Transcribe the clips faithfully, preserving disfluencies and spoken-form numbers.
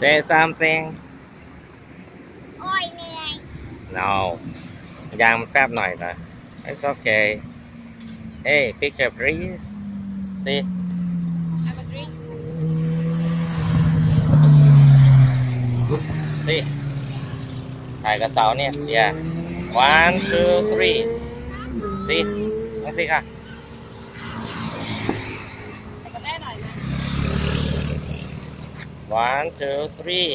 Say something โอ้ยเหนื่อย no ยางมันแฟบหน่อยนะ It's okay Hey picture please See Have a drink See ถ่ายกับเสาเนี่ย Yeah one two three See ต้อง See ค่ะแต่กับแม่หน่อยนะ one two three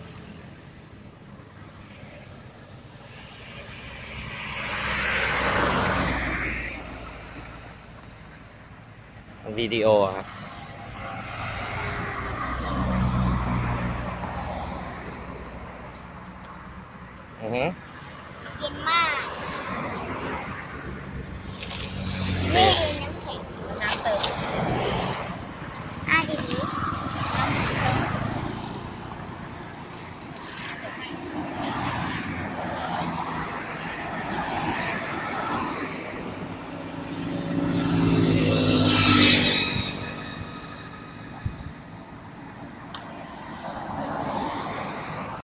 วิดีโอครับอือฮึเย็นมาก